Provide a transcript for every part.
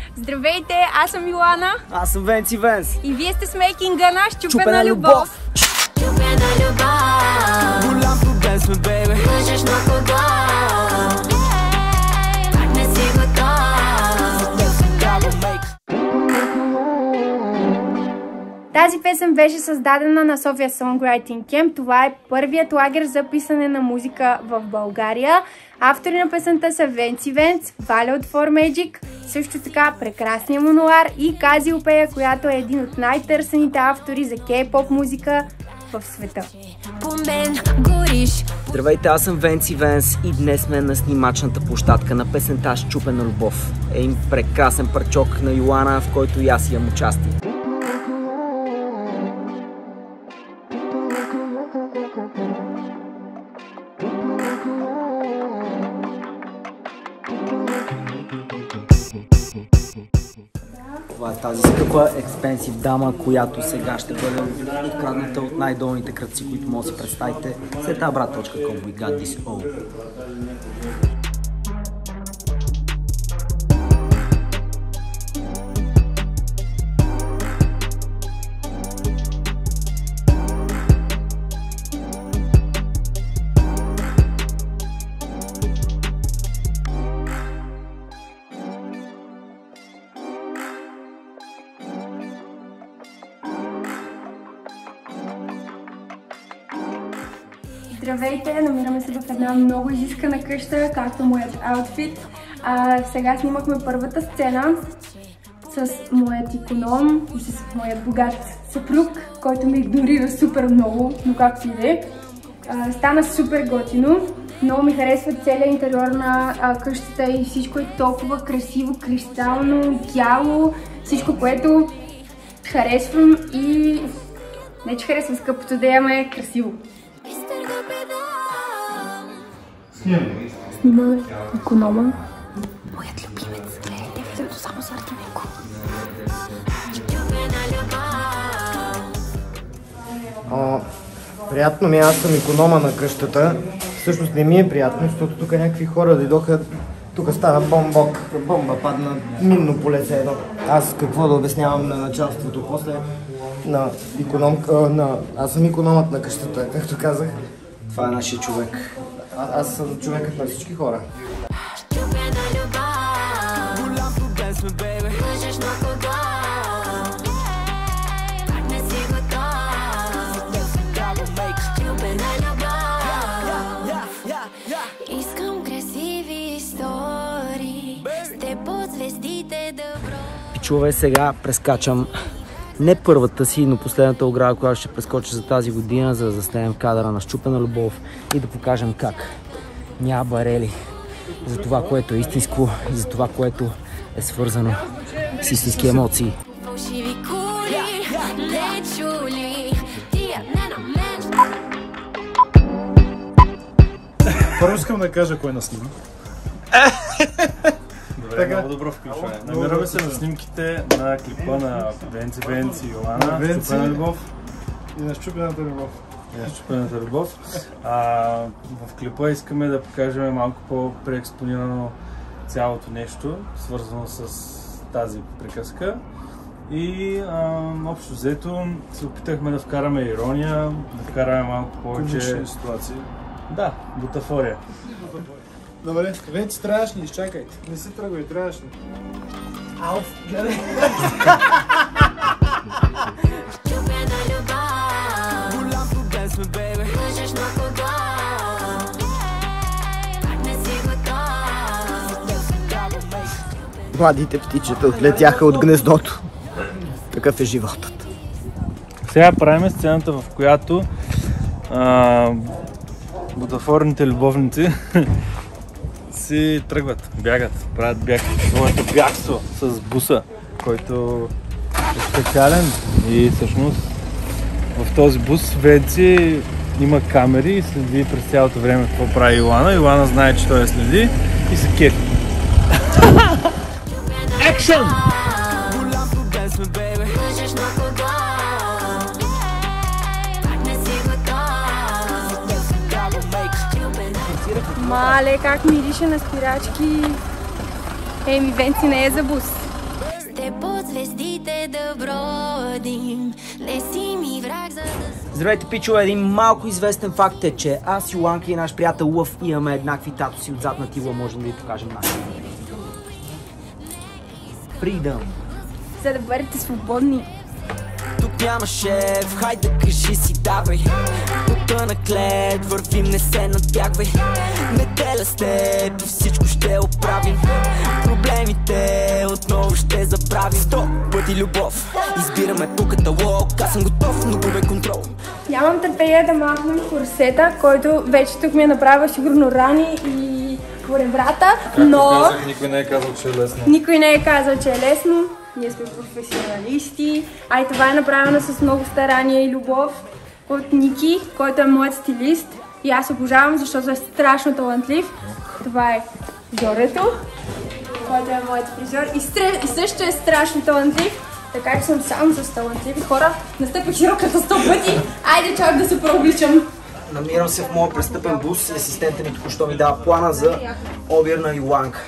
Здравейте, аз съм Йоана. Аз съм Венци Венс. И вие сте с мейкинга на Счупена любов. Счупена любов. Голям проблем сме, бебе. Лъжеш на кого? Пак не си готов. Тази песен беше създадена на София Songwriting Camp. Това е първият лагер за писане на музика в България. Автори на песента са Венци Венц, Валя от For Magic, също така прекрасния Монолар и Казиопея, която е един от най-търсените автори за кей-поп музика в света. Здравейте, аз съм Венци Венс и днес сме на снимачната площадка на песента Счупена любов. Един прекрасен парчок на Йоана, в който и аз имам участие. Това е тази скъпа експенсив дама, която сега ще бъде открадната от най-долните кръци, които може да си представите. Setabrat.com. We got this all. Здравейте, намираме се в една много изискана къща, както моят аутфит. Сега снимахме първата сцена с моят иконом и с моят богат съпруг, който ме игнорира супер много, но както и да е. Стана супер готино. Много ми харесва целият интериор на къщата и всичко е толкова красиво, кристално, бяло, всичко, което харесвам и не че харесвам скъпото да имаме красиво. Снимаме иконома. Моят любимец. Гледайте видеото само заради него. Приятно ми, аз съм иконома на къщата. Всъщност не ми е приятно, защото тук някакви хора дойдоха. Тук стана бомба падна, минно поле се едно. Аз какво да обяснявам на началството после на аз съм икономът на къщата, както казах. Това е нашия човек. Аз съм човекът на всички хора. Искам красиви истории с теб под звездите добро. Пичове, сега прескачам не първата си, но последната ограда, която ще прескоча за тази година, за да заснемем кадъра на Счупена любов и да покажем как няма барели за това, което е истинско и за това, което е свързано с истински емоции. Първо искам да кажа кой наснима. Добре, много добро включване. Намираме се на снимките на клипа на Венци Венц и Йоана, Счупена любов. И на Счупената любов. В клипа искаме да покажем малко по-преекспонирано цялото нещо, свързано с тази приказка. И общо взето се опитахме да вкараме ирония, да вкараме малко повече... комични ситуации. Да, бутафория. Добре, Венци, трябваш ли? Изчакайте. Не си тръгвай, трябваш ли? Ауф, гледай! Младите птичета отлетяха от гнездото. Такъв е животът. Сега правим сцената, в която бутафорните любовници си тръгват, бягат, правят бяг. Своето бягство с буса, който е специален и всъщност в този бус Венци има камери и следи през цялото време какво прави Йоана. Йоана знае, че той я следи и се кефи. Екшън! Мале, как мирише на спирачки. Еми, Венци не е за бус. Ще под звездите да бродим. Не си ми враг, за да... Здравейте, пичове! Един малко известен факт е, че аз, Йоанка и наш приятел Лъв имаме еднакви татуси отзад на тила. Можем да ви покажем нашите. Freedom! За да бъдете свободни. Тук няма шеф, хайде кажи си давай. Тук на клет, вървим, не се натягвай. Неделя с теб и всичко ще оправим. Проблемите отново ще забравим. 100 пъти любов, избираме по каталог. Аз съм готов, но губя контрол. Нямам търпение да махнем корсета, който вече тук ми е направил сигурно рани и по ребрата, но... Казах, никой не е казал, че е лесно. Никой не е казал, че е лесно. Ние сме професионалисти. А и това е направено с много старание и любов от Ники, който е моят стилист. И аз обожавам, защото е страшно талантлив. Това е Жорето, който е моят фризьор. И също е страшно талантлив. Така че съм само с талантливи хора. Настъпих широката 100 пъти. Айде чак да се прообличам. Намирам се в моят престъпен бус и асистента ми току-що ми дава плана за обир на Йоанка.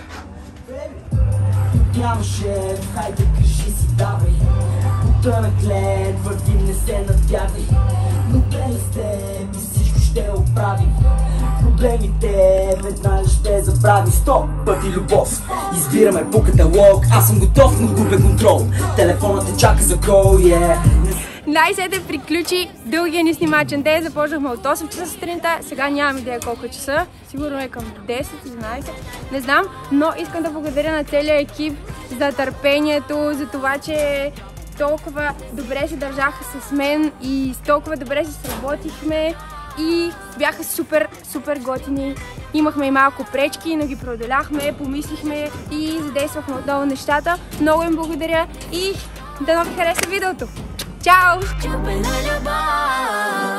Няма шеф, хайде кажи си давай. Тук на клет, вървим, не се натягвай. Добре с теб и всичко ще оправим. Проблемите веднага ще забравим. 100 пъти любов, избираме по каталог. Аз съм готов, но губя контрол. Телефонът те чака за кол, yeah. Най-сетне приключи дългия ни снимачен ден. Започнахме от 8 часа сутринта. Сега нямам идея колко часа. Сигурно е към 10-11. Не знам, но искам да благодаря на целия екип за търпението, за това, че толкова добре се държаха с мен и толкова добре се сработихме и бяха супер готини. Имахме и малко пречки, но ги преодоляхме, помислихме и задействахме отново нещата. Много им благодаря и дано ви хареса видеото. Чао! Чупена любов.